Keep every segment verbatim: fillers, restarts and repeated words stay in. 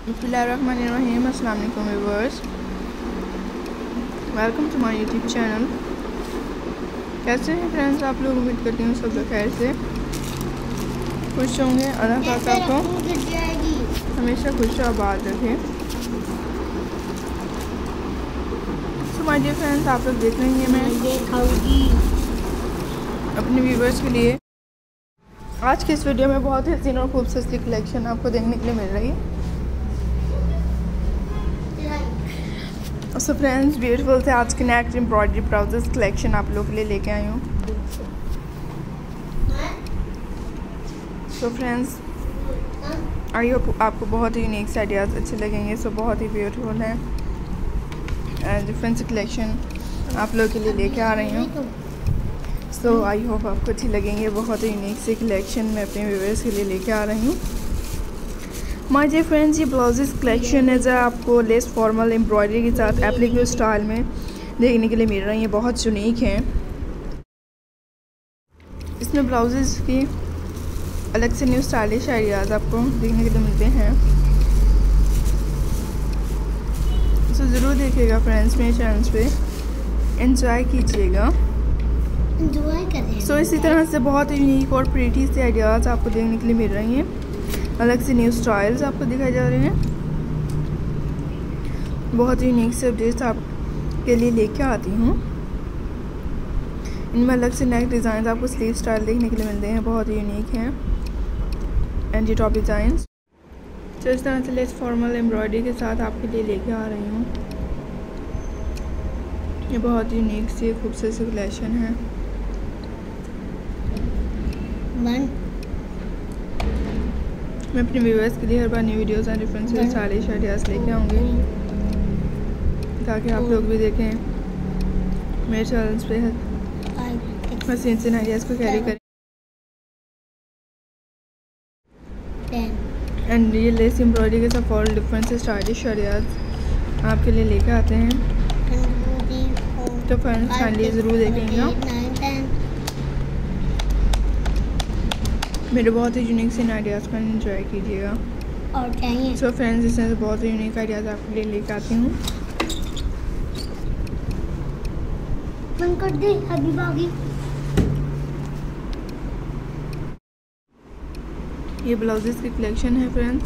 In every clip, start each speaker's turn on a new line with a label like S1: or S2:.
S1: बिस्मिल्लाहिर्रहमानिर्रहीम। अस्सलाम वालेकुम viewers, welcome to my YouTube channel. कैसे हैं फ्रेंड्स आप लोग? उम्मीद करती हूँ सब खैर से खुश होंगे। अल्लाह ताला आपको हमेशा खुश आबाद रखे। सो माय डियर फ्रेंड्स, आप लोग देख रही हैं मैं अपने व्यूअर्स के लिए आज की इस वीडियो में बहुत ही हसीन और खूबसूरत सी कलेक्शन आपको देखने के लिए मिल रही है। सो फ्रेंड्स, ब्यूटीफुल से आज के नेट एम्ब्रॉयडरी ब्लाउजेस कलेक्शन आप लोगों के लिए लेके आई हूँ। सो फ्रेंड्स, आई होप आपको बहुत ही यूनिक से आइडियाज़ अच्छे लगेंगे। सो so, बहुत ही ब्यूटीफुल है डिफरेंट से कलेक्शन आप लोगों के लिए लेके आ रही हूँ। सो आई होप आपको अच्छी लगेंगे। बहुत ही यूनिक से कलेक्शन मैं अपने व्यूअर्स के लिए लेके आ रही हूँ। माय डियर फ्रेंड्स, ये ब्लाउजेस कलेक्शन है जो आपको लेस फॉर्मल एम्ब्रॉयडरी के साथ एप्लीकेबल स्टाइल में देखने के लिए मिल रही हैं। बहुत यूनिक हैं। इसमें ब्लाउजेस की अलग से न्यू स्टाइलिश आइडियाज़ आपको देखने के लिए मिलते हैं। तो ज़रूर देखिएगा फ्रेंड्स, मेरे चैनल पे एंजॉय कीजिएगा।
S2: एंजॉय करें।
S1: सो इसी तरह से बहुत यूनिक और प्रीटी से आइडियाज़ आपको देखने के लिए मिल रही हैं। अलग से न्यू स्टाइल्स आपको दिखाए जा रहे हैं। बहुत यूनिक से अपडेट्स आपके लिए लेके आती हूँ। इनमें अलग से नेक डिज़ाइन आपको स्लीव स्टाइल देखने के लिए मिलते हैं। बहुत यूनिक हैं एंटी टॉप डिज़ाइन। तो इस तरह से लेस फॉर्मल एम्ब्रॉयडरी के साथ आपके लिए लेके आ रही हूँ। ये बहुत यूनिक सी खूबसूरत सी कलेक्शन है।
S2: वन
S1: मैं अपने व्यूअर्स के लिए हर बार न्यू वीडियोस एंड डिफरेंट से स्टाइलिश आइडियाज़ लेके आऊँगी ताकि आप लोग भी देखें मेरे चैनल पे हसीन से आइडियाज़ को कैरी करें। एंड ये लेस एम्ब्रॉयडरी के साथ और डिफरेंट से स्टाइलिश आइडियाज़ आपके लिए लेके आते हैं। तो फ्रेंड्स काइंडली ज़रूर देखेंगे। मेरे बहुत ही यूनिक से आइडियाज़ को एंजॉय कीजिएगा।
S2: और चाहिए
S1: सो फ्रेंड्स, इसमें से बहुत ही यूनिक आइडियाज़ आपके लिए लेके आती हूँ।
S2: बंद कर दे हबीबागी।
S1: ये ब्लाउजेस की कलेक्शन है फ्रेंड्स,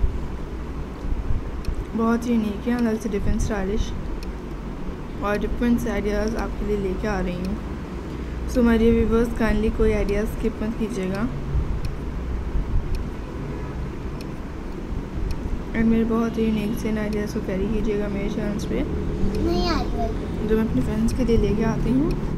S1: बहुत ही यूनिक है। अलग से डिफरेंट स्टाइलिश और डिफरेंट से आइडियाज़ आपके लिए लेके आ रही हूँ। सो मेरे व्यूअर्स काइंडली कोई आइडियाज़ स्किप मत कीजिएगा। एंड मेरे बहुत ही यूनिक से आइडियाज़ को कैरी कीजिएगा मेरे चैनल्स पे
S2: नहीं आई
S1: जो मैं अपने फ्रेंड्स के लिए लेके आती हूँ।